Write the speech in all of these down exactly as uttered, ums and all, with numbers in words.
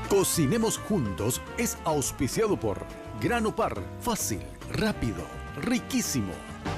Cocinemos Juntos es auspiciado por Grano Par, fácil, rápido, riquísimo.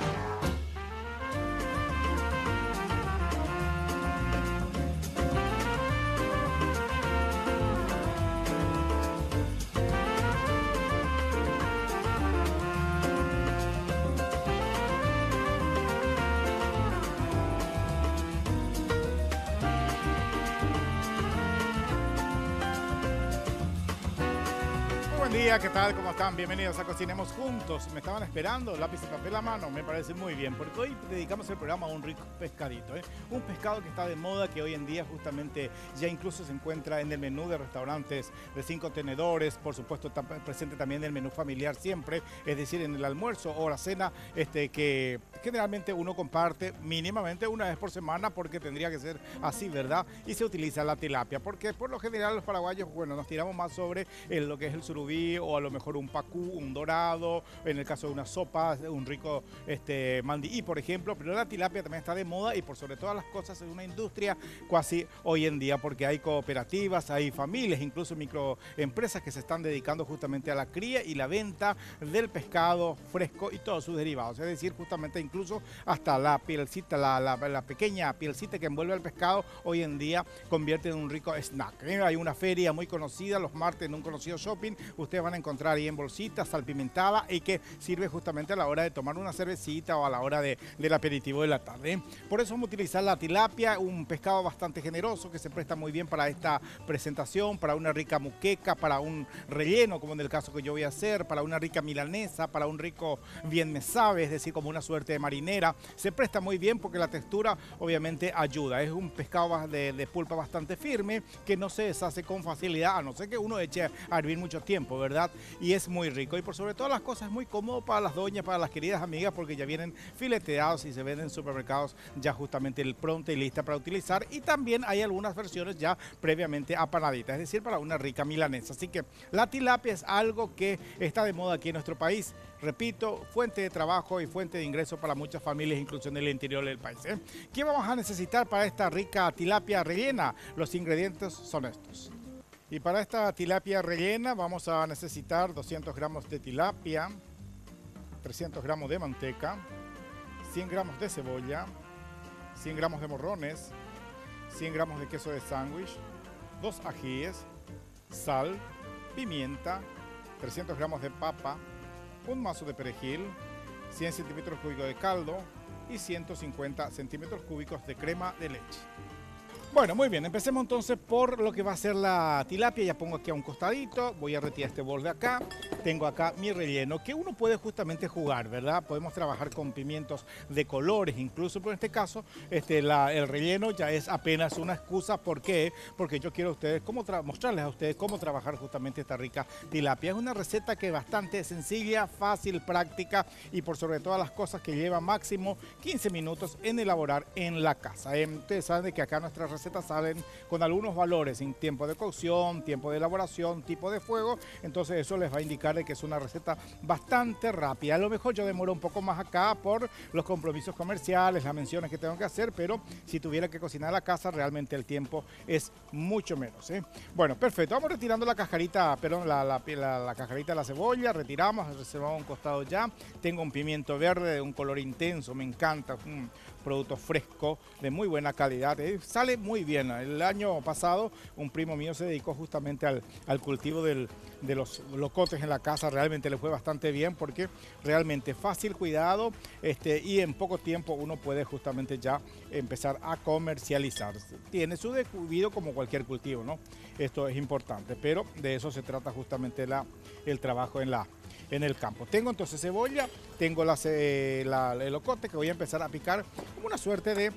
¿Qué tal? ¿Cómo están? Bienvenidos a Cocinemos Juntos. Me estaban esperando, lápiz y papel a mano, me parece muy bien, porque hoy dedicamos el programa a un rico pescadito, ¿eh? Un pescado que está de moda, que hoy en día justamente ya incluso se encuentra en el menú de restaurantes de cinco tenedores, por supuesto está presente también en el menú familiar siempre, es decir, en el almuerzo o la cena, este, que generalmente uno comparte mínimamente una vez por semana, porque tendría que ser así, ¿verdad? Y se utiliza la tilapia, porque por lo general los paraguayos, bueno, nos tiramos más sobre el, lo que es el surubí, o a lo mejor un pacú, un dorado, en el caso de una sopa, un rico este, mandií, por ejemplo, pero la tilapia también está de moda y por sobre todas las cosas es una industria casi hoy en día, porque hay cooperativas, hay familias, incluso microempresas que se están dedicando justamente a la cría y la venta del pescado fresco y todos sus derivados, es decir, justamente incluso hasta la pielcita, la, la, la pequeña pielcita que envuelve al pescado, hoy en día convierte en un rico snack. ¿eh? Hay una feria muy conocida los martes en un conocido shopping, ustedes van a encontrar ahí en bolsitas, salpimentada, y que sirve justamente a la hora de tomar una cervecita o a la hora de, del aperitivo de la tarde. Por eso vamos a utilizar la tilapia, un pescado bastante generoso que se presta muy bien para esta presentación, para una rica muqueca, para un relleno, como en el caso que yo voy a hacer, para una rica milanesa, para un rico bien me sabe, es decir, como una suerte de marinera. Se presta muy bien porque la textura obviamente ayuda. Es un pescado de, de pulpa bastante firme que no se deshace con facilidad, a no ser que uno eche a hervir mucho tiempo, ¿verdad? Y es muy rico y por sobre todas las cosas es muy cómodo para las doñas, para las queridas amigas, porque ya vienen fileteados y se venden en supermercados ya justamente el pronta y lista para utilizar, y también hay algunas versiones ya previamente apanaditas, es decir, para una rica milanesa. Así que la tilapia es algo que está de moda aquí en nuestro país. Repito, fuente de trabajo y fuente de ingreso para muchas familias, incluso en el interior del país. ¿eh? ¿Qué vamos a necesitar para esta rica tilapia rellena? Los ingredientes son estos. Y para esta tilapia rellena vamos a necesitar doscientos gramos de tilapia, trescientos gramos de manteca, cien gramos de cebolla, cien gramos de morrones, cien gramos de queso de sándwich, dos ajíes, sal, pimienta, trescientos gramos de papa, un mazo de perejil, cien centímetros cúbicos de caldo y ciento cincuenta centímetros cúbicos de crema de leche. Bueno, muy bien, empecemos entonces por lo que va a ser la tilapia. Ya pongo aquí a un costadito, voy a retirar este bol de acá. Tengo acá mi relleno, que uno puede justamente jugar, ¿verdad? Podemos trabajar con pimientos de colores, incluso, pero en este caso este, la, el relleno ya es apenas una excusa. ¿Por qué? Porque yo quiero a ustedes cómo mostrarles a ustedes cómo trabajar justamente esta rica tilapia. Es una receta que es bastante sencilla, fácil, práctica y por sobre todas las cosas que lleva máximo quince minutos en elaborar en la casa. Eh, ustedes saben de que acá nuestras recetas salen con algunos valores en tiempo de cocción, tiempo de elaboración, tipo de fuego, entonces eso les va a indicar de que es una receta bastante rápida. A lo mejor yo demoro un poco más acá por los compromisos comerciales, las menciones que tengo que hacer, pero si tuviera que cocinar en la casa realmente el tiempo es mucho menos. ¿eh? Bueno, perfecto, vamos retirando la cajarita, perdón, la, la, la, la cajarita de la cebolla, retiramos, reservamos a un costado ya. Tengo un pimiento verde de un color intenso, me encanta, un producto fresco de muy buena calidad, ¿eh? Sale muy bien. El año pasado un primo mío se dedicó justamente al, al cultivo del, de los locotes en la casa, realmente le fue bastante bien porque realmente fácil cuidado este, y en poco tiempo uno puede justamente ya empezar a comercializar. Tiene su descuido como cualquier cultivo, ¿no? Esto es importante, pero de eso se trata justamente la, el trabajo en la en el campo. Tengo entonces cebolla, tengo la, la, el locote que voy a empezar a picar como una suerte de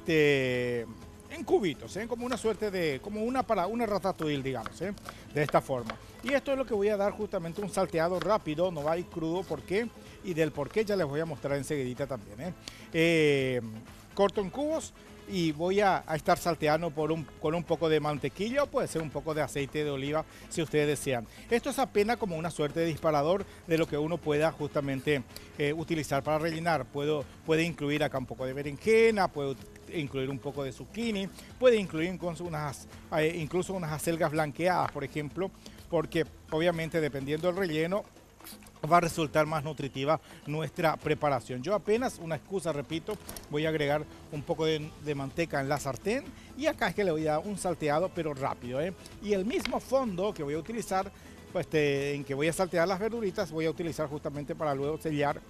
este en cubitos, ¿eh? como una suerte de, como una para una ratatouille, digamos, ¿eh? de esta forma. Y esto es lo que voy a dar justamente un salteado rápido, no va a ir crudo, ¿por qué? Y del por qué ya les voy a mostrar enseguidita también. ¿eh? Eh, corto en cubos y voy a, a estar salteando por un, con un poco de mantequilla o puede ser un poco de aceite de oliva si ustedes desean. Esto es apenas como una suerte de disparador de lo que uno pueda justamente eh, utilizar para rellenar. Puedo, puede incluir acá un poco de berenjena, puedo incluir un poco de zucchini, puede incluir incluso unas, eh, incluso unas acelgas blanqueadas, por ejemplo, porque obviamente dependiendo del relleno va a resultar más nutritiva nuestra preparación. Yo apenas, una excusa, repito, voy a agregar un poco de, de manteca en la sartén y acá es que le voy a dar un salteado pero rápido, ¿eh? Y el mismo fondo que voy a utilizar, pues este, en que voy a saltear las verduritas, voy a utilizar justamente para luego sellar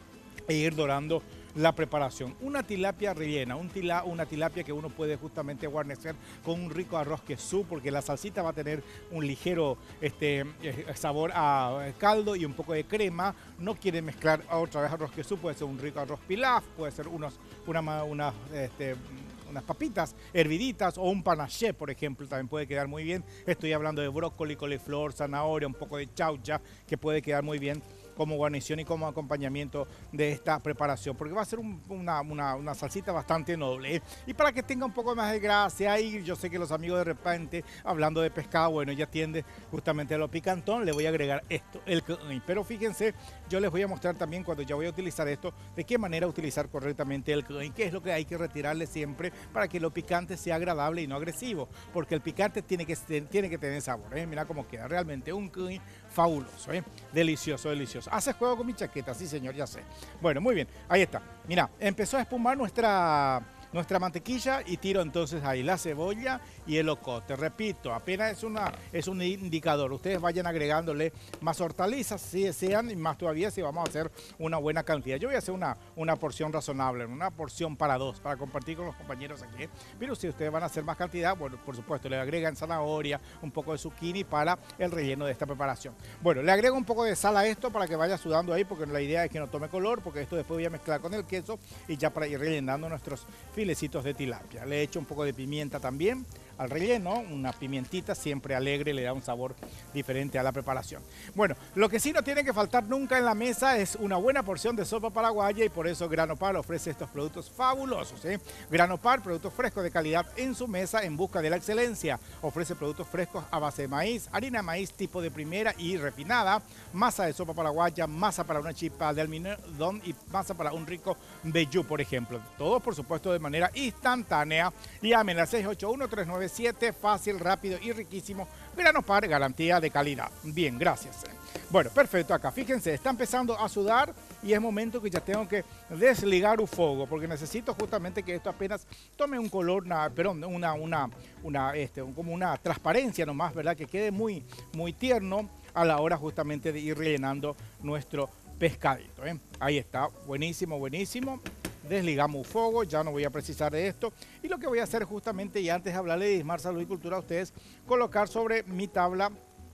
e ir dorando la preparación. Una tilapia rellena, un tila, una tilapia que uno puede justamente guarnecer con un rico arroz queso, porque la salsita va a tener un ligero este, sabor a caldo y un poco de crema. No quiere mezclar otra vez arroz queso, puede ser un rico arroz pilaf, puede ser unos, una, una, este, unas papitas herviditas o un panaché, por ejemplo, también puede quedar muy bien. Estoy hablando de brócoli, coliflor, zanahoria, un poco de chaucha, que puede quedar muy bien como guarnición y como acompañamiento de esta preparación, porque va a ser un, una, una, una salsita bastante noble, ¿eh? Y para que tenga un poco más de gracia, y yo sé que los amigos de repente, hablando de pescado, bueno, ya tiende justamente a lo picantón, le voy a agregar esto, el curry. Pero fíjense, yo les voy a mostrar también cuando ya voy a utilizar esto, de qué manera utilizar correctamente el curry, qué es lo que hay que retirarle siempre para que lo picante sea agradable y no agresivo, porque el picante tiene que, tiene que tener sabor, ¿eh? Mira cómo queda, realmente un curry fabuloso, ¿eh? Delicioso, delicioso. Hace juego con mi chaqueta, sí señor, ya sé. Bueno, muy bien, ahí está. Mira, empezó a espumar nuestra, nuestra mantequilla y tiro entonces ahí la cebolla y el ocote. Repito, apenas es, una, es un indicador. Ustedes vayan agregándole más hortalizas si desean y más todavía si vamos a hacer una buena cantidad. Yo voy a hacer una, una porción razonable, una porción para dos, para compartir con los compañeros aquí. Pero si ustedes van a hacer más cantidad, bueno, por supuesto, le agregan zanahoria, un poco de zucchini para el relleno de esta preparación. Bueno, le agrego un poco de sal a esto para que vaya sudando ahí, porque la idea es que no tome color, porque esto después voy a mezclar con el queso y ya para ir rellenando nuestros filecitos de tilapia. Le echo un poco de pimienta también al relleno, una pimientita siempre alegre, le da un sabor diferente a la preparación. Bueno, lo que sí no tiene que faltar nunca en la mesa es una buena porción de sopa paraguaya, y por eso Granopar ofrece estos productos fabulosos, ¿eh? Granopar, productos frescos de calidad en su mesa en busca de la excelencia. Ofrece productos frescos a base de maíz, harina de maíz tipo de primera y refinada, masa de sopa paraguaya, masa para una chipa de almidón y masa para un rico vellú, por ejemplo. Todo, por supuesto, de manera instantánea. Llamen al seis ocho uno, tres nueve siete, fácil, rápido y riquísimo. Granopar, garantía de calidad. Bien, gracias. Bueno, perfecto. Acá, fíjense, está empezando a sudar y es momento que ya tengo que desligar el fuego, porque necesito justamente que esto apenas tome un color, una, perdón, una, una, una, este, como una transparencia nomás, ¿verdad? Que quede muy, muy tierno a la hora justamente de ir rellenando nuestro pescadito, ¿eh? Ahí está, buenísimo, buenísimo. Desligamos el fuego, ya no voy a precisar de esto. Y lo que voy a hacer justamente, y antes de hablarle de Ismar Salud y Cultura a ustedes, colocar sobre mi tabla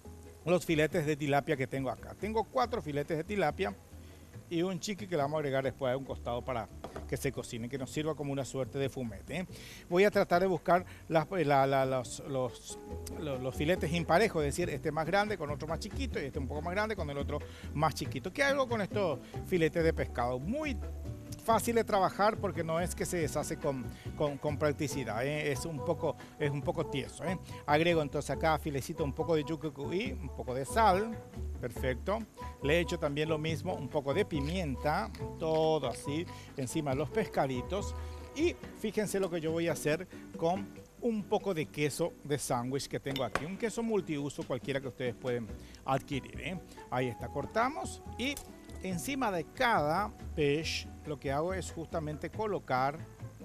los filetes de tilapia que tengo acá. Tengo cuatro filetes de tilapia y un chiqui que le vamos a agregar después a un costado para que se cocine, que nos sirva como una suerte de fumete, ¿eh? Voy a tratar de buscar las, la, la, los, los, los, los filetes imparejos, es decir, este más grande con otro más chiquito y este un poco más grande con el otro más chiquito. ¿Qué hago con estos filetes de pescado? Muy fácil de trabajar, porque no es que se deshace con, con, con practicidad, ¿eh? es, un poco, es un poco tieso, ¿eh? Agrego entonces acá filecito un poco de yuca cuy, un poco de sal, perfecto. Le echo también lo mismo, un poco de pimienta, todo así encima de los pescaditos. Y fíjense lo que yo voy a hacer con un poco de queso de sándwich que tengo aquí, un queso multiuso cualquiera que ustedes pueden adquirir, ¿eh? Ahí está, cortamos y encima de cada pez lo que hago es justamente colocar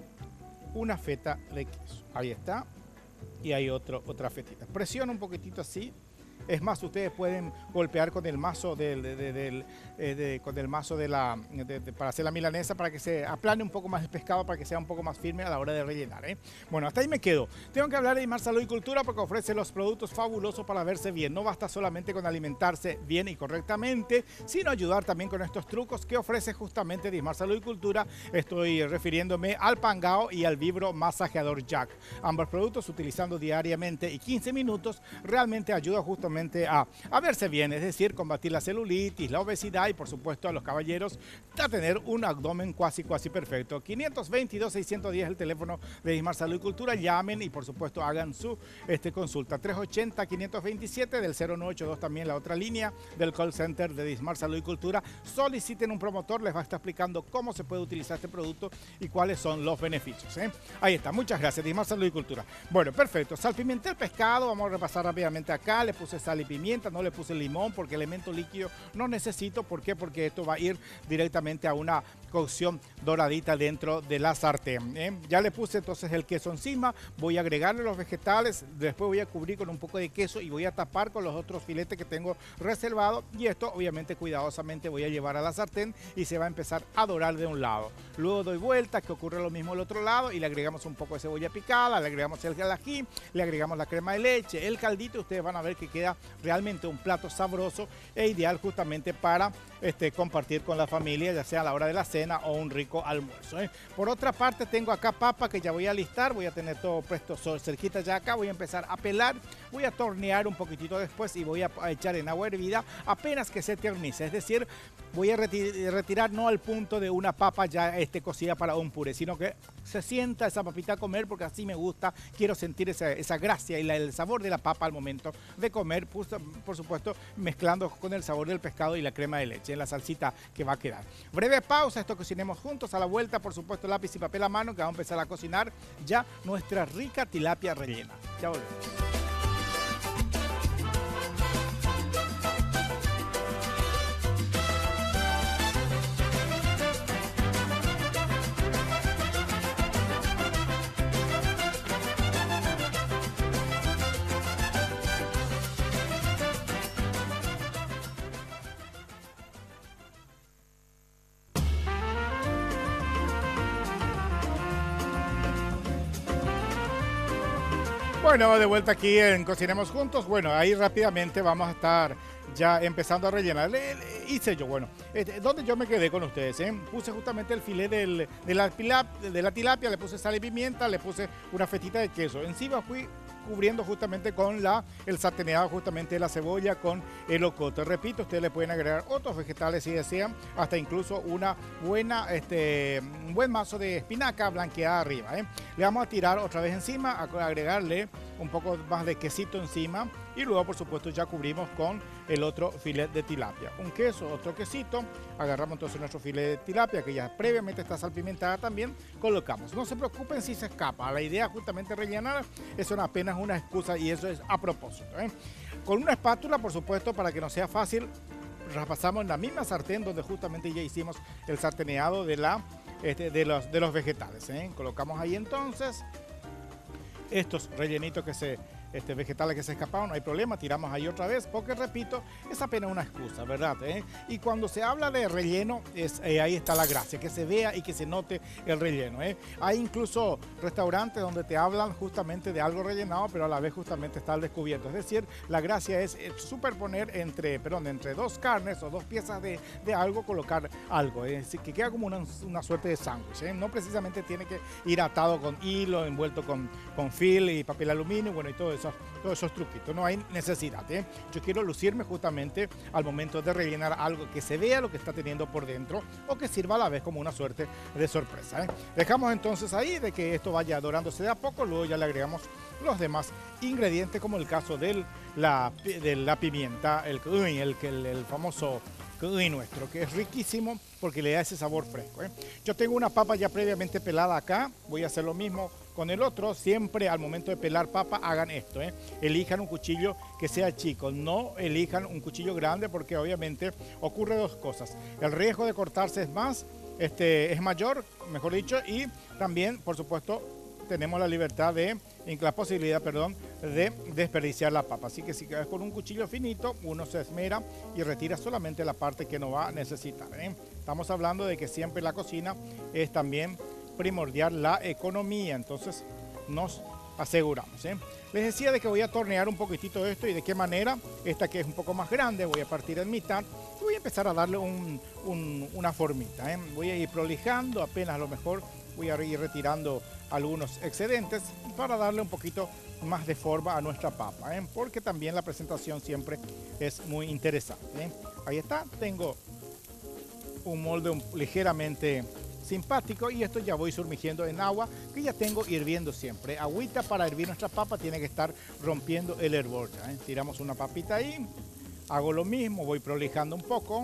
una feta de queso. Ahí está. Y hay otro, otra fetita. Presiono un poquitito así. Es más, ustedes pueden golpear con el mazo del, de, de, del, eh, de, con el mazo de la, de, de, para hacer la milanesa, para que se aplane un poco más el pescado, para que sea un poco más firme a la hora de rellenar, ¿eh? Bueno, hasta ahí me quedo. Tengo que hablar de Ismar Salud y Cultura porque ofrece los productos fabulosos para verse bien. No basta solamente con alimentarse bien y correctamente, sino ayudar también con estos trucos que ofrece justamente de Ismar Salud y Cultura. Estoy refiriéndome al Pangao y al Vibro Masajeador Jack. Ambos productos, utilizando diariamente y quince minutos, realmente ayuda justamente justamente a, a verse bien, es decir, combatir la celulitis, la obesidad y por supuesto a los caballeros a tener un abdomen casi casi perfecto. quinientos veintidós, seiscientos diez el teléfono de Dismar Salud y Cultura, llamen y por supuesto hagan su este, consulta. trescientos ochenta, quinientos veintisiete del cero nueve ocho dos también la otra línea del call center de Dismar Salud y Cultura. Soliciten un promotor, les va a estar explicando cómo se puede utilizar este producto y cuáles son los beneficios. ¿eh? Ahí está, muchas gracias, Dismar Salud y Cultura. Bueno, perfecto, salpimenté el pescado, vamos a repasar rápidamente acá, le puse sal y pimienta, no le puse limón porque elemento líquido no necesito. ¿Por qué? Porque esto va a ir directamente a una cocción doradita dentro de la sartén. ¿eh? Ya le puse entonces el queso encima, voy a agregarle los vegetales, después voy a cubrir con un poco de queso y voy a tapar con los otros filetes que tengo reservados y esto obviamente cuidadosamente voy a llevar a la sartén y se va a empezar a dorar de un lado. Luego doy vuelta, que ocurre lo mismo al otro lado y le agregamos un poco de cebolla picada, le agregamos el ají, le agregamos la crema de leche, el caldito, ustedes van a ver que queda realmente un plato sabroso e ideal justamente para este, compartir con la familia, ya sea a la hora de la cena o un rico almuerzo. ¿eh? Por otra parte tengo acá papa que ya voy a alistar, voy a tener todo presto cerquita ya acá, voy a empezar a pelar, voy a tornear un poquitito después y voy a echar en agua hervida apenas que se tiernice, es decir, voy a reti retirar no al punto de una papa ya este, cocida para un puré, sino que se sienta esa papita a comer porque así me gusta, quiero sentir esa, esa gracia y la, el sabor de la papa al momento de comer, pues, por supuesto mezclando con el sabor del pescado y la crema de leche en la salsita que va a quedar. Breve pausa, esto cocinemos juntos, a la vuelta por supuesto lápiz y papel a mano que vamos a empezar a cocinar ya nuestra rica tilapia rellena. Ya volvemos. Bueno, de vuelta aquí en Cocinemos Juntos. Bueno, ahí rápidamente vamos a estar ya empezando a rellenar. Le, le, hice yo, bueno, este, ¿dónde yo me quedé con ustedes? Eh? Puse justamente el filé del, de, la pilap, de la tilapia, le puse sal y pimienta, le puse una fetita de queso. Encima fui cubriendo justamente con la, el sarteneado justamente de la cebolla con el ocote. Repito, ustedes le pueden agregar otros vegetales si desean, hasta incluso una buena, este, un buen mazo de espinaca blanqueada arriba. ¿eh? Le vamos a tirar otra vez encima, a agregarle un poco más de quesito encima y luego por supuesto ya cubrimos con el otro filet de tilapia. Un queso, otro quesito, agarramos entonces nuestro filet de tilapia que ya previamente está salpimentada también, colocamos. No se preocupen si se escapa, la idea justamente rellenar es una, apenas una excusa y eso es a propósito. ¿eh? Con una espátula por supuesto para que no sea fácil, repasamos en la misma sartén donde justamente ya hicimos el sarteneado de, la, este, de, los, de los vegetales. ¿eh? Colocamos ahí entonces estos rellenitos que se... Este, vegetales que se escaparon, no hay problema, tiramos ahí otra vez, porque repito, es apenas una excusa, ¿verdad? ¿Eh? Y cuando se habla de relleno, es, eh, ahí está la gracia, que se vea y que se note el relleno. ¿eh? Hay incluso restaurantes donde te hablan justamente de algo rellenado, pero a la vez justamente está al descubierto. Es decir, la gracia es superponer entre, perdón, entre dos carnes o dos piezas de, de algo, colocar algo, es decir, que queda como una, una suerte de sándwich. ¿eh? No precisamente tiene que ir atado con hilo, envuelto con, con film y papel aluminio, bueno, y todo eso. Esos, todos esos truquitos, no hay necesidad. ¿eh? Yo quiero lucirme justamente al momento de rellenar algo que se vea lo que está teniendo por dentro o que sirva a la vez como una suerte de sorpresa. ¿eh? Dejamos entonces ahí de que esto vaya dorándose de a poco, luego ya le agregamos los demás ingredientes como el caso de la, de la pimienta, el, el, el, el famoso cuy nuestro, que es riquísimo porque le da ese sabor fresco. ¿eh? Yo tengo una papa ya previamente pelada acá, voy a hacer lo mismo con el otro. Siempre al momento de pelar papa hagan esto, ¿eh? elijan un cuchillo que sea chico, no elijan un cuchillo grande porque obviamente ocurre dos cosas, el riesgo de cortarse es más, este, es mayor, mejor dicho, y también por supuesto tenemos la libertad de, la posibilidad, perdón, de desperdiciar la papa. Así que si quedas con un cuchillo finito, uno se esmera y retira solamente la parte que no va a necesitar. ¿eh? Estamos hablando de que siempre la cocina es también primordial la economía, entonces nos aseguramos. ¿eh? Les decía de que voy a tornear un poquitito esto y de qué manera. Esta que es un poco más grande, voy a partir en mitad y voy a empezar a darle un, un, una formita. ¿eh? Voy a ir prolijando apenas a lo mejor voy a ir retirando algunos excedentes para darle un poquito más de forma a nuestra papa, ¿eh? Porque también la presentación siempre es muy interesante, ¿eh? Ahí está, tengo un molde un, ligeramente simpático y esto ya voy sumergiendo en agua que ya tengo hirviendo siempre. Agüita para hervir nuestra papa tiene que estar rompiendo el hervor, ¿eh? Tiramos una papita ahí, hago lo mismo, voy prolijando un poco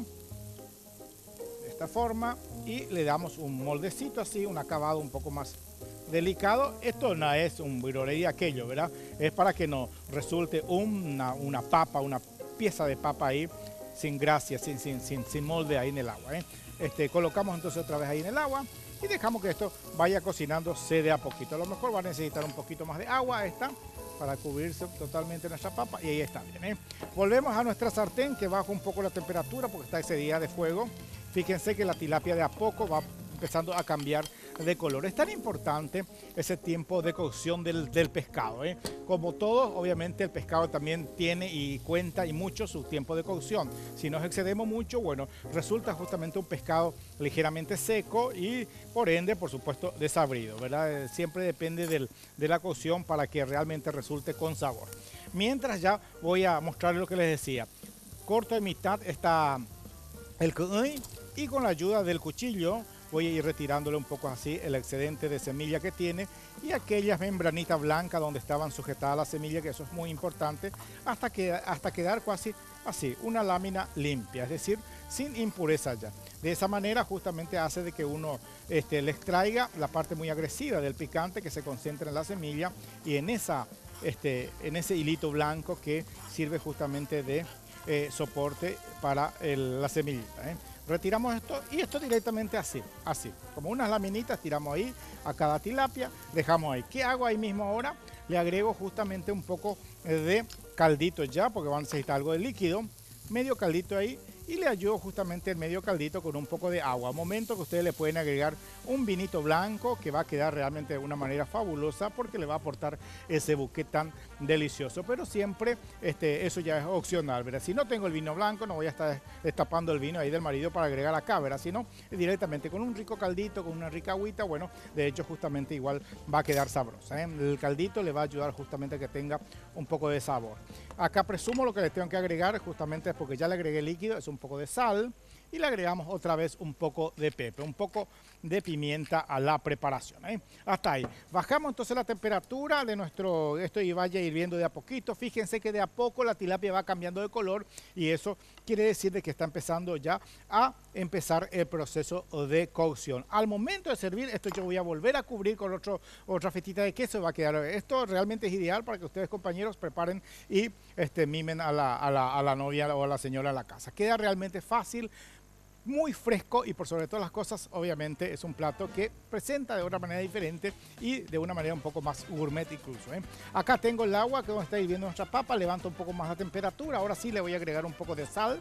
de esta forma y le damos un moldecito así, un acabado un poco más delicado. Esto no es un biroré aquello, ¿verdad? Es para que nos resulte una, una papa, una pieza de papa ahí sin gracia, sin, sin, sin, sin molde ahí en el agua, ¿eh? Este, colocamos entonces otra vez ahí en el agua y dejamos que esto vaya cocinándose de a poquito. A lo mejor va a necesitar un poquito más de agua esta para cubrirse totalmente nuestra papa y ahí está bien, ¿eh? Volvemos a nuestra sartén que baja un poco la temperatura porque está excedida de fuego. Fíjense que la tilapia de a poco va empezando a cambiar de color. Es tan importante ese tiempo de cocción del, del pescado, ¿eh? Como todo, obviamente el pescado también tiene y cuenta y mucho su tiempo de cocción. Si nos excedemos mucho, bueno, resulta justamente un pescado ligeramente seco y por ende, por supuesto, desabrido, ¿verdad? Eh, siempre depende del, de la cocción para que realmente resulte con sabor. Mientras ya voy a mostrarles lo que les decía. Corto en mitad está el cuy y con la ayuda del cuchillo voy a ir retirándole un poco así el excedente de semilla que tiene y aquellas membranitas blancas donde estaban sujetadas las semillas, que eso es muy importante, hasta, que, hasta quedar casi así, una lámina limpia, es decir, sin impureza ya. De esa manera justamente hace de que uno este, le extraiga la parte muy agresiva del picante que se concentra en la semilla y en, esa, este, en ese hilito blanco que sirve justamente de eh, soporte para el, la semillita, ¿eh? Retiramos esto y esto directamente así, así, como unas laminitas tiramos ahí a cada tilapia, dejamos ahí. ¿Qué hago ahí mismo ahora? Le agrego justamente un poco de caldito ya, porque van a necesitar algo de líquido, medio caldito ahí y le ayudo justamente el medio caldito con un poco de agua. Al momento que ustedes le pueden agregar un vinito blanco que va a quedar realmente de una manera fabulosa porque le va a aportar ese buque tan delicioso. Pero siempre este, eso ya es opcional, ¿verdad? Si no tengo el vino blanco no voy a estar destapando el vino ahí del marido para agregar acá, ¿verdad? Sino directamente con un rico caldito, con una rica agüita, bueno, de hecho justamente igual va a quedar sabrosa, ¿eh? El caldito le va a ayudar justamente a que tenga un poco de sabor. Acá presumo lo que le tengo que agregar justamente es porque ya le agregué líquido, es un poco de sal y le agregamos otra vez un poco de pepe, un poco de pimienta a la preparación, ¿eh? Hasta ahí. Bajamos entonces la temperatura de nuestro, esto y vaya hirviendo de a poquito. Fíjense que de a poco la tilapia va cambiando de color y eso quiere decir de que está empezando ya a empezar el proceso de cocción. Al momento de servir, esto yo voy a volver a cubrir con otro, otra fetita de queso, va a quedar. Esto realmente es ideal para que ustedes, compañeros, preparen y este, mimen a la, a, la, a la novia o a la señora en la casa. Queda realmente fácil, muy fresco y por sobre todas las cosas, obviamente, es un plato que presenta de una manera diferente y de una manera un poco más gourmet incluso, ¿eh? Acá tengo el agua que donde está hirviendo nuestra papa, levanto un poco más la temperatura, ahora sí le voy a agregar un poco de sal.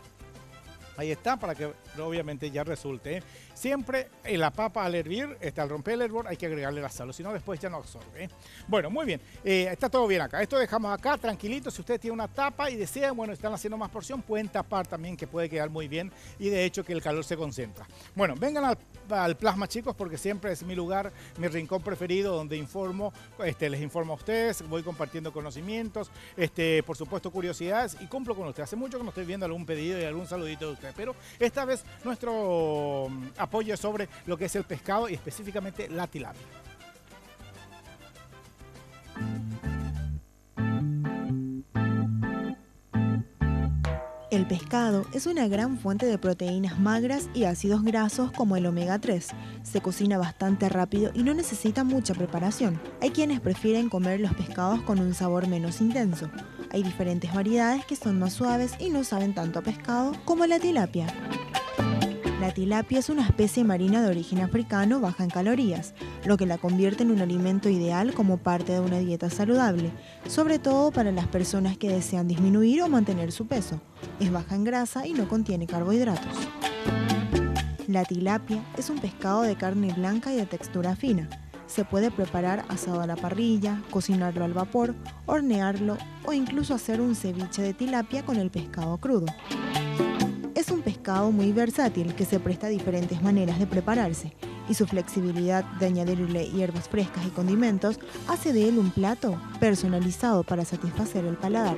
Ahí está, para que obviamente ya resulte, ¿eh? Siempre en la papa al hervir, este, al romper el hervor, hay que agregarle la sal, si no después ya no absorbe, ¿eh? Bueno, muy bien, eh, está todo bien acá. Esto dejamos acá tranquilito. Si ustedes tienen una tapa y desean, bueno, están haciendo más porción, pueden tapar también, que puede quedar muy bien y de hecho que el calor se concentra. Bueno, vengan al, al plasma, chicos, porque siempre es mi lugar, mi rincón preferido, donde informo, este, les informo a ustedes, voy compartiendo conocimientos, este, por supuesto curiosidades y cumplo con ustedes. Hace mucho que no estoy viendo algún pedido y algún saludito de ustedes, pero esta vez nuestro apoyo es sobre lo que es el pescado y específicamente la tilapia. El pescado es una gran fuente de proteínas magras y ácidos grasos como el omega tres. Se cocina bastante rápido y no necesita mucha preparación. Hay quienes prefieren comer los pescados con un sabor menos intenso. Hay diferentes variedades que son más suaves y no saben tanto a pescado, como la tilapia. La tilapia es una especie marina de origen africano baja en calorías, lo que la convierte en un alimento ideal como parte de una dieta saludable, sobre todo para las personas que desean disminuir o mantener su peso. Es baja en grasa y no contiene carbohidratos. La tilapia es un pescado de carne blanca y de textura fina. Se puede preparar asado a la parrilla, cocinarlo al vapor, hornearlo o incluso hacer un ceviche de tilapia con el pescado crudo. Es un pescado muy versátil que se presta a diferentes maneras de prepararse. y su flexibilidad de añadirle hierbas frescas y condimentos hace de él un plato personalizado para satisfacer el paladar.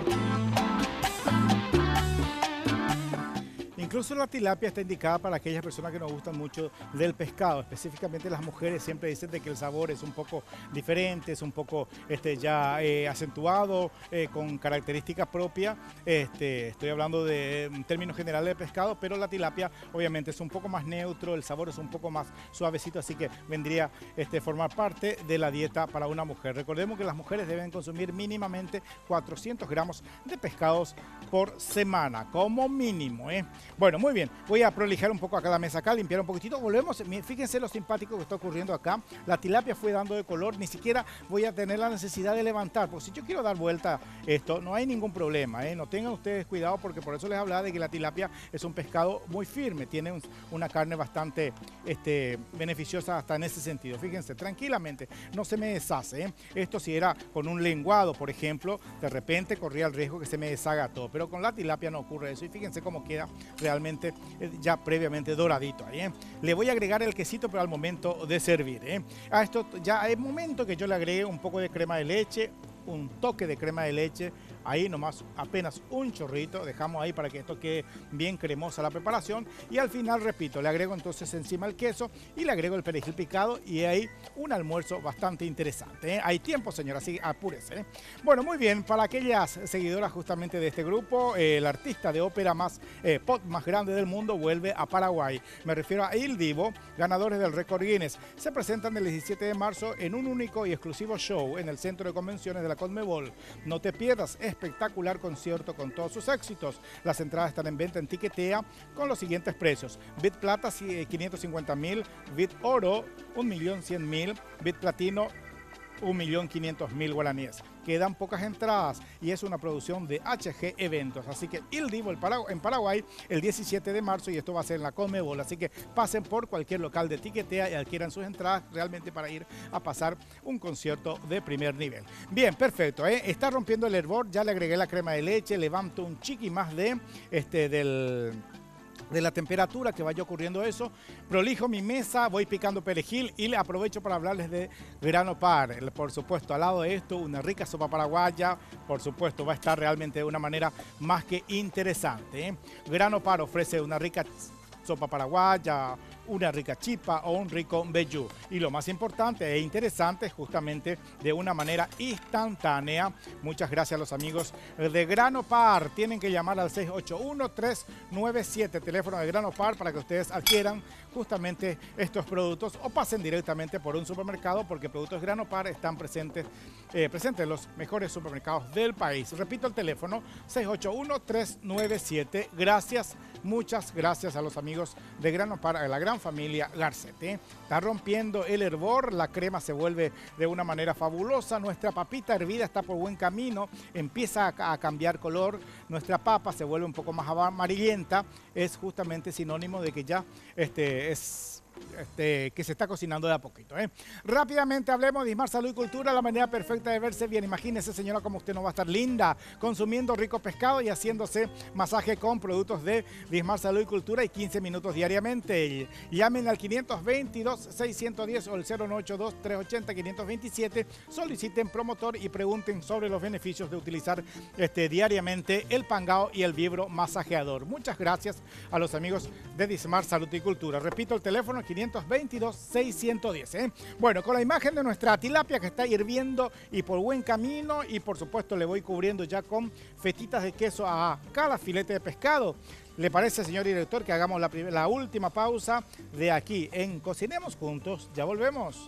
Incluso la tilapia está indicada para aquellas personas que nos gustan mucho del pescado. Específicamente las mujeres siempre dicen de que el sabor es un poco diferente, es un poco este, ya eh, acentuado, eh, con características propias. Este, estoy hablando de en términos generales de pescado, pero la tilapia obviamente es un poco más neutro, el sabor es un poco más suavecito, así que vendría este, a formar parte de la dieta para una mujer. Recordemos que las mujeres deben consumir mínimamente cuatrocientos gramos de pescados por semana, como mínimo, ¿eh? Bueno, muy bien, voy a prolijar un poco acá la mesa, acá, limpiar un poquitito, volvemos, fíjense lo simpático que está ocurriendo acá, la tilapia fue dando de color, ni siquiera voy a tener la necesidad de levantar, porque si yo quiero dar vuelta esto, no hay ningún problema, ¿eh? No tengan ustedes cuidado, porque por eso les hablaba de que la tilapia es un pescado muy firme, tiene un, una carne bastante este, beneficiosa hasta en ese sentido, fíjense, tranquilamente, no se me deshace, ¿eh? Esto si era con un lenguado, por ejemplo, de repente corría el riesgo que se me deshaga todo, pero con la tilapia no ocurre eso, y fíjense cómo queda realmente ya previamente doradito ahí, ¿eh? Le voy a agregar el quesito, pero al momento de servir, ¿eh? A esto ya es momento que yo le agregue un poco de crema de leche, un toque de crema de leche, ahí nomás apenas un chorrito, dejamos ahí para que esto quede bien cremosa la preparación, y al final, repito, le agrego entonces encima el queso y le agrego el perejil picado, y ahí un almuerzo bastante interesante, ¿eh? Hay tiempo, señora, así apúrese, ¿eh? Bueno, muy bien, para aquellas seguidoras justamente de este grupo, eh, el artista de ópera más eh, pop más grande del mundo vuelve a Paraguay. Me refiero a Il Divo, ganadores del récord Guinness. Se presentan el diecisiete de marzo en un único y exclusivo show en el Centro de Convenciones de la Conmebol. No te pierdas espectacular concierto con todos sus éxitos. Las entradas están en venta en Tiquetea con los siguientes precios: Bit Plata quinientos cincuenta mil, Bit Oro un millón cien mil, Bit Platino un millón quinientos mil guaraníes. Quedan pocas entradas y es una producción de H G Eventos. Así que Il Divo en Paraguay el diecisiete de marzo, y esto va a ser en la Conmebol. Así que pasen por cualquier local de Tiquetea y adquieran sus entradas realmente para ir a pasar un concierto de primer nivel. Bien, perfecto, ¿eh? Está rompiendo el hervor, ya le agregué la crema de leche, levanto un chiqui más de este del... de la temperatura que vaya ocurriendo eso, prolijo mi mesa, voy picando perejil y le aprovecho para hablarles de grano par. Por supuesto, al lado de esto, una rica sopa paraguaya, por supuesto, va a estar realmente de una manera más que interesante, ¿eh? Grano par ofrece una rica sopa paraguaya, una rica chipa o un rico vellú. Y lo más importante e interesante, justamente de una manera instantánea. Muchas gracias a los amigos de Grano Par. Tienen que llamar al seis ocho uno, tres nueve siete, teléfono de Grano Par, para que ustedes adquieran justamente estos productos o pasen directamente por un supermercado, porque productos Grano Par están presentes, eh, presentes en los mejores supermercados del país. Repito el teléfono, seis ocho uno, tres nueve siete. Gracias, muchas gracias a los amigos de Grano Par, a la gran familia Garcet, ¿eh? Está rompiendo el hervor, la crema se vuelve de una manera fabulosa, nuestra papita hervida está por buen camino, empieza a, a cambiar color, nuestra papa se vuelve un poco más amarillenta, es justamente sinónimo de que ya este, es... Este, que se está cocinando de a poquito, ¿eh? Rápidamente hablemos de Ismar Salud y Cultura, la manera perfecta de verse bien. Imagínese, señora, como usted no va a estar linda consumiendo rico pescado y haciéndose masaje con productos de Ismar Salud y Cultura, y quince minutos diariamente. Llamen al quinientos veintidós, seiscientos diez o el cero nueve ocho dos, tres ochenta, quinientos veintisiete. Soliciten promotor y pregunten sobre los beneficios de utilizar este, diariamente el Pangao y el Vibro masajeador. Muchas gracias a los amigos de Ismar Salud y Cultura. Repito el teléfono, quinientos veintidós, seiscientos diez, ¿eh? Bueno, con la imagen de nuestra tilapia que está hirviendo y por buen camino, y por supuesto le voy cubriendo ya con fetitas de queso a cada filete de pescado. ¿Le parece, señor director, que hagamos la, la última pausa de aquí en Cocinemos Juntos? Ya volvemos.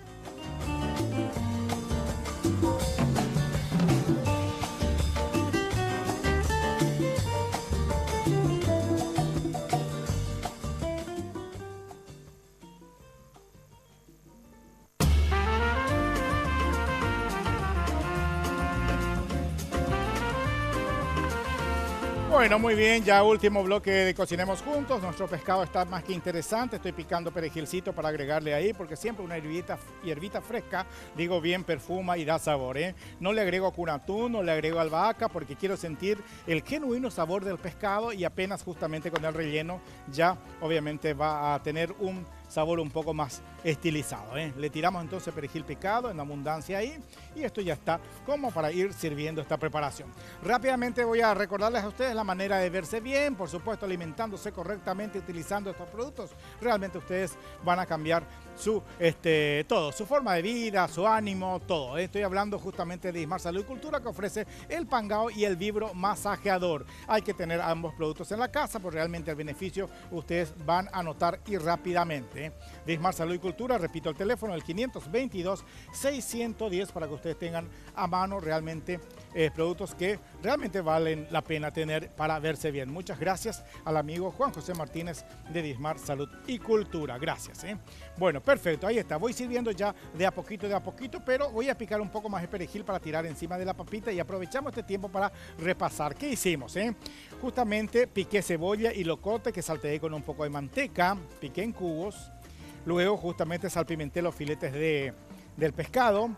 Bueno, muy bien, ya último bloque de Cocinemos Juntos. Nuestro pescado está más que interesante. Estoy picando perejilcito para agregarle ahí, porque siempre una hierbita, hierbita fresca, digo bien, perfuma y da sabor, ¿eh? No le agrego cunatún, no le agrego albahaca, porque quiero sentir el genuino sabor del pescado, y apenas justamente con el relleno ya obviamente va a tener un sabor un poco más estilizado, ¿eh? Le tiramos entonces perejil picado en abundancia ahí y esto ya está como para ir sirviendo esta preparación. Rápidamente voy a recordarles a ustedes la manera de verse bien, por supuesto alimentándose correctamente, utilizando estos productos. Realmente ustedes van a cambiar su, este, todo, su forma de vida, su ánimo, todo. Estoy hablando justamente de Dismar Salud y Cultura, que ofrece el Pangao y el Vibro Masajeador. Hay que tener ambos productos en la casa, porque realmente el beneficio ustedes van a notar y rápidamente. ¿eh? Dismar Salud y Cultura, repito el teléfono, el quinientos veintidós, seiscientos diez, para que ustedes tengan a mano realmente eh, productos que realmente valen la pena tener para verse bien. Muchas gracias al amigo Juan José Martínez de Dismar Salud y Cultura. Gracias. ¿eh? Bueno, perfecto, ahí está. Voy sirviendo ya de a poquito, de a poquito, pero voy a picar un poco más de perejil para tirar encima de la papita y aprovechamos este tiempo para repasar. ¿Qué hicimos? Eh? Justamente piqué cebolla y locote que salteé con un poco de manteca, piqué en cubos. Luego justamente salpimenté los filetes de, del pescado,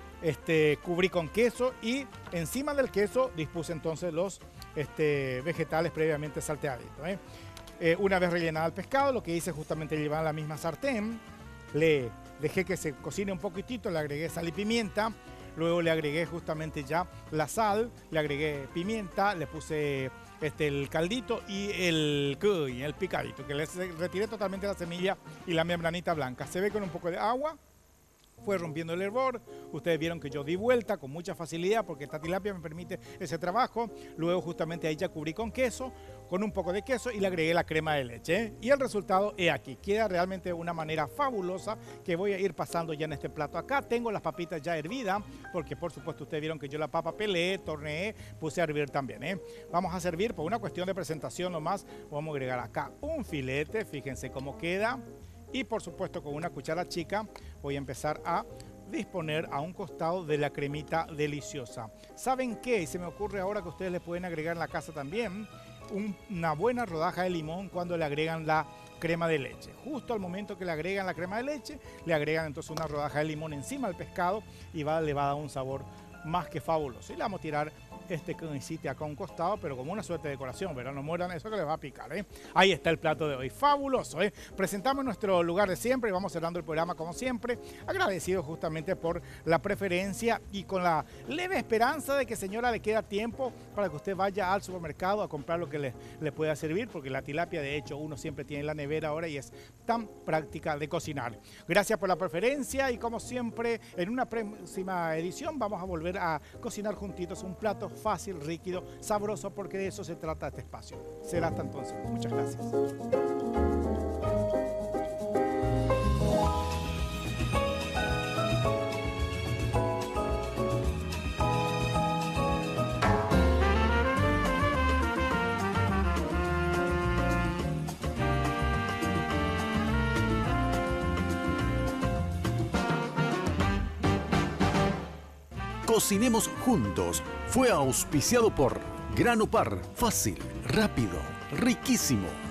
este, cubrí con queso y encima del queso dispuse entonces los este, vegetales previamente salteaditos. ¿eh? Eh, una vez rellenado el pescado, lo que hice justamente llevar a la misma sartén, le dejé que se cocine un poquitito, le agregué sal y pimienta, luego le agregué justamente ya la sal, le agregué pimienta, le puse este, el caldito y el, el picadito, que le retiré totalmente la semilla y la membranita blanca. Se ve con un poco de agua. Fue rompiendo el hervor, ustedes vieron que yo di vuelta con mucha facilidad porque esta tilapia me permite ese trabajo. Luego justamente ahí ya cubrí con queso, con un poco de queso y le agregué la crema de leche. ¿eh? Y el resultado es aquí, queda realmente de una manera fabulosa que voy a ir pasando ya en este plato. Acá tengo las papitas ya hervidas porque por supuesto ustedes vieron que yo la papa pelé, torneé, puse a hervir también. ¿eh? Vamos a servir por una cuestión de presentación nomás, vamos a agregar acá un filete, fíjense cómo queda. Y por supuesto con una cuchara chica voy a empezar a disponer a un costado de la cremita deliciosa. ¿Saben qué? Y se me ocurre ahora que ustedes le pueden agregar en la casa también un, una buena rodaja de limón cuando le agregan la crema de leche. Justo al momento que le agregan la crema de leche, le agregan entonces una rodaja de limón encima del pescado y va, le va a dar un sabor más que fabuloso. Y le vamos a tirar este que necesite acá a un costado, pero como una suerte de decoración, ¿verdad? No mueran eso que les va a picar, ¿eh? Ahí está el plato de hoy, fabuloso, ¿eh? Presentamos nuestro lugar de siempre y vamos cerrando el programa como siempre, agradecidos justamente por la preferencia y con la leve esperanza de que señora le queda tiempo para que usted vaya al supermercado a comprar lo que le, le pueda servir, porque la tilapia de hecho uno siempre tiene en la nevera ahora y es tan práctica de cocinar. Gracias por la preferencia y como siempre en una próxima edición vamos a volver a cocinar juntitos un plato fácil, líquido, sabroso, porque de eso se trata este espacio. Será hasta entonces. Muchas gracias. Cocinemos juntos. Fue auspiciado por Grano Par. Fácil, rápido, riquísimo.